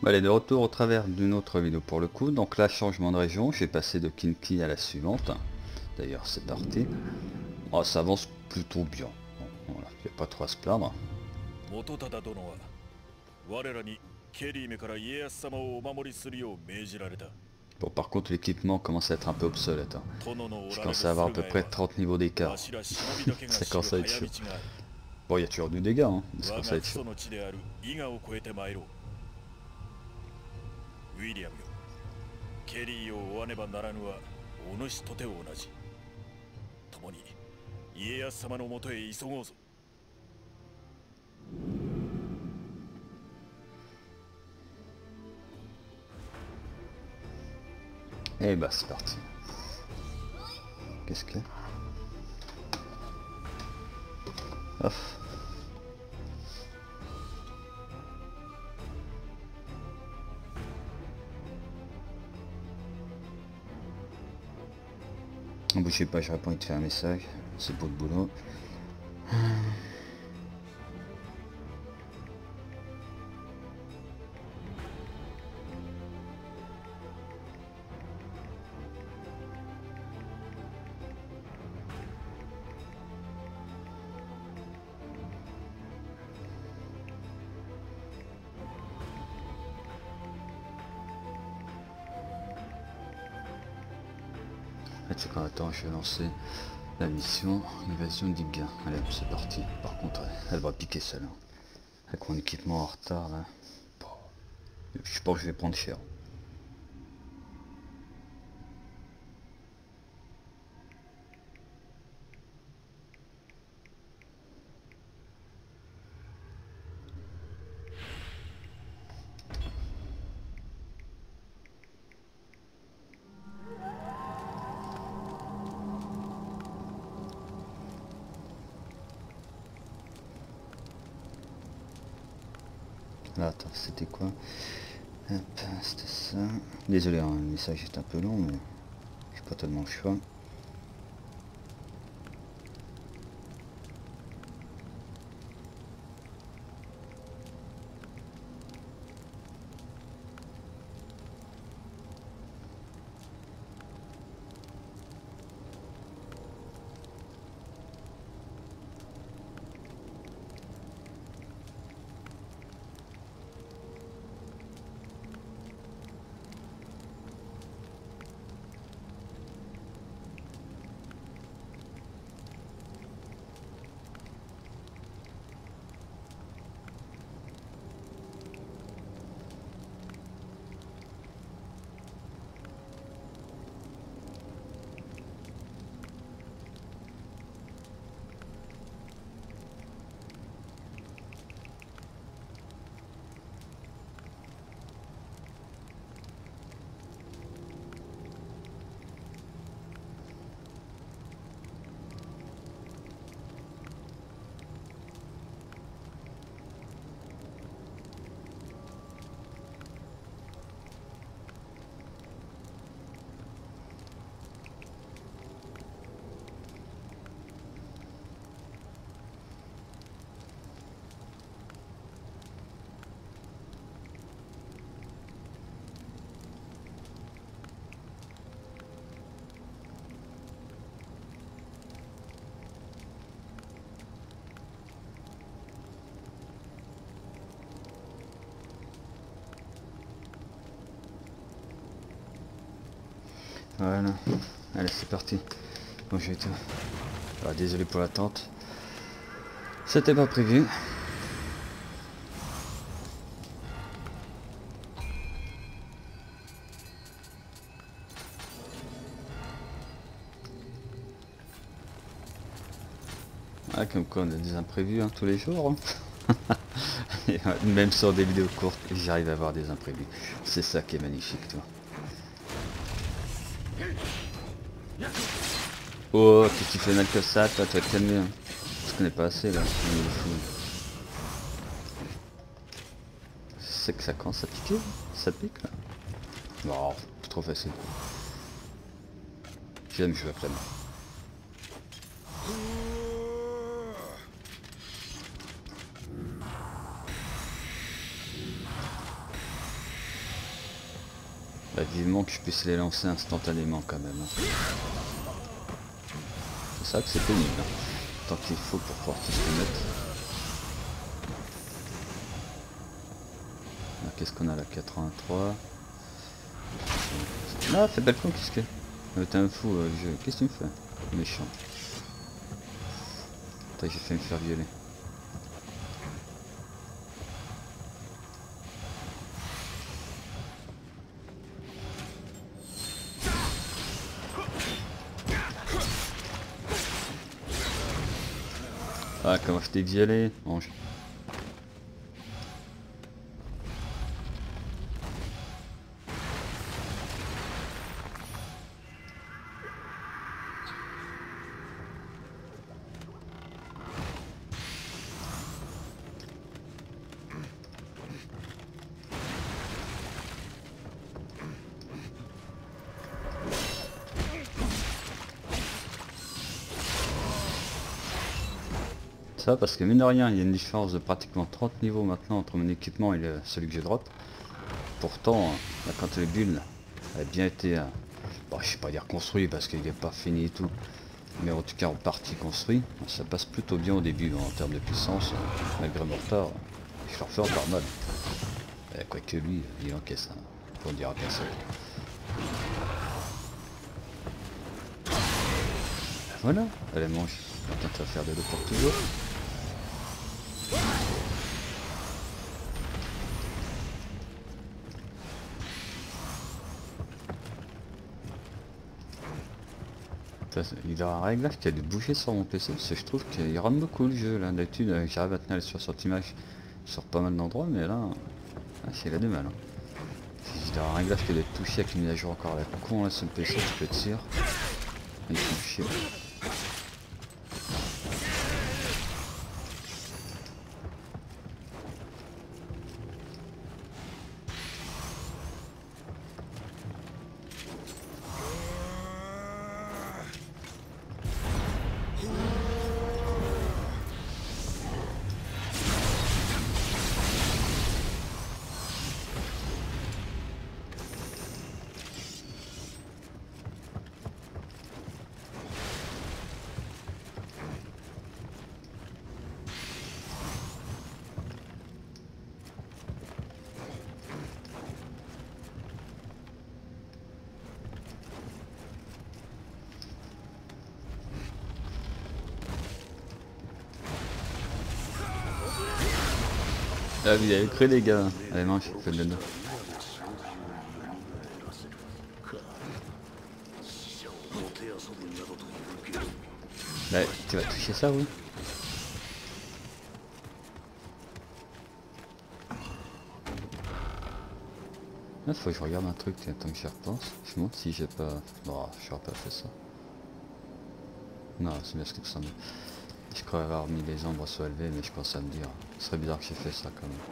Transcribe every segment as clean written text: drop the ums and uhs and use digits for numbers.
Allez, de retour au travers d'une autre vidéo pour le coup. Donc là, changement de région, j'ai passé de Kinki à la suivante. D'ailleurs, c'est parti. Oh, ça avance plutôt bien. Bon, voilà, il n'y a pas trop à se plaindre. Bon, par contre, l'équipement commence à être un peu obsolète, hein. Je commence à avoir à peu près 30 niveaux d'écart. Ça commence à être chaud. Bon, il y a toujours du dégât, hein, mais ça commence à être chaud. ウィリアムよ、ケリーを追わねばならぬはお主とて同じ。共に家康様のもとへ急ごうぞ。 Et bah, c'est parti. Qu'est-ce que... Off. Ne bougez pas, je réponds, il te fait un message. C'est pour le boulot. Là, tu sais quoi, attends, je vais lancer la mission Invasion d'Iga. Allez, c'est parti. Par contre, elle va piquer celle-là. Avec mon équipement en retard, là. Bon, je pense que je vais prendre cher. Là, attends, c'était quoi? Hop, c'était ça. Désolé, hein, le message est un peu long, mais j'ai pas tellement le choix. Voilà, allez c'est parti. Bon j'ai été... Ah, désolé pour l'attente. C'était pas prévu. Ah, comme quoi on a des imprévus hein, tous les jours. Hein. Et, même sur des vidéos courtes, j'arrive à avoir des imprévus. C'est ça qui est magnifique, toi. Oh, qu'est-ce que tu fais mal que ça, toi, tu vas te calmer. Hein. Je connais pas assez là. C'est que ça commence à piquer. Ça pique là. Non, c'est trop facile. J'aime jouer après moi. Bah, vivement que je puisse les lancer instantanément quand même. Hein. C'est ça que c'est pénible. Hein. Tant qu'il faut pour pouvoir tous les mettre. Qu'est-ce qu'on a là? 83. Ah, fais balcon, qu'est-ce que... T'es un fou, le jeu. Qu'est-ce que tu me fais? Méchant. Attends, j'ai fait me faire violer. Ah, comment je t'ai violé? Ange. Ça parce que mine de rien, il y a une différence de pratiquement 30 niveaux maintenant entre mon équipement et celui que je drop. Pourtant, là, quand le build a bien été, bon, je ne vais pas dire construit parce qu'il n'est pas fini et tout, mais en tout cas en partie construit, ça passe plutôt bien au début en termes de puissance, malgré mon retard, je leur fais encore mal. Quoique lui, il encaisse, hein, pour dire à personne. Voilà, elle mange. Attends, tu vas faire de l'eau pour toujours. Il a un réglage qui a dû bouger sur mon PC parce que je trouve qu'il rame beaucoup le jeu là. D'habitude j'arrive à tenir les 60 images sur pas mal d'endroits, mais là il a du mal. Hein. Il a un réglage qui doit être touché avec une mise à jour encore à la con là sur le PC, tu peux tirer. Ils font chier. Ah oui, il avait cru les gars. Allez mange, fais le dos. Bah, tu vas toucher ça, oui. Il faut que je regarde un truc, tant que j'y repense. Je montre si j'ai pas... Bon, j'aurais pas fait ça. Non, c'est bien ce que ça me... Je crois avoir mis les ombres soit élevées, mais je pense à me dire. Ce serait bizarre que j'ai fait ça quand même.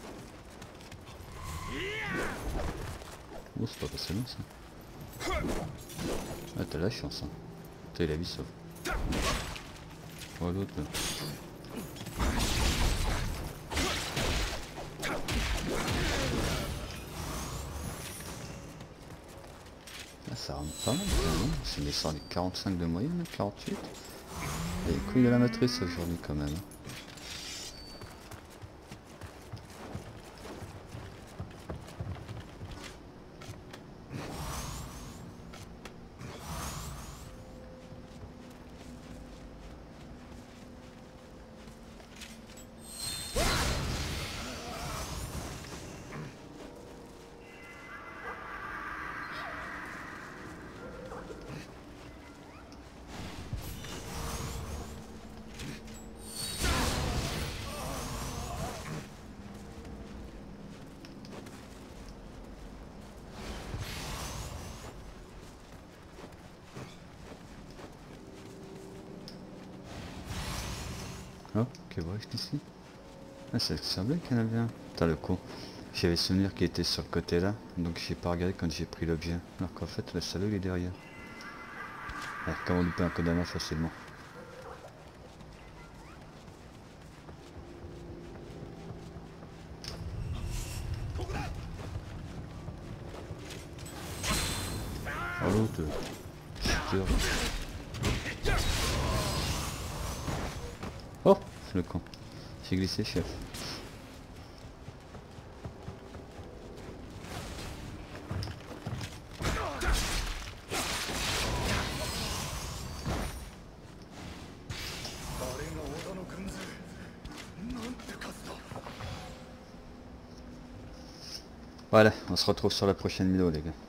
Oh, c'est pas passé loin ça. Ah, t'as la chance, hein. T'as eu la vie sauve. Oh, l'autre là. Ah, ça rentre pas mal quand même. C'est descendu 45 de moyenne, 48. Et les couilles de la matrice aujourd'hui quand même. Oh, que vois-je d'ici? Ah, ça semblait qu'il y en avait un. Putain, le con. J'avais souvenir qu'il était sur le côté là, donc j'ai pas regardé quand j'ai pris l'objet. Alors qu'en fait, le salaud il est derrière. Alors, comment louper un Kodama facilement? Oh l'autre. Super. Oh, le camp. J'ai glissé, chef. Voilà, on se retrouve sur la prochaine vidéo les gars.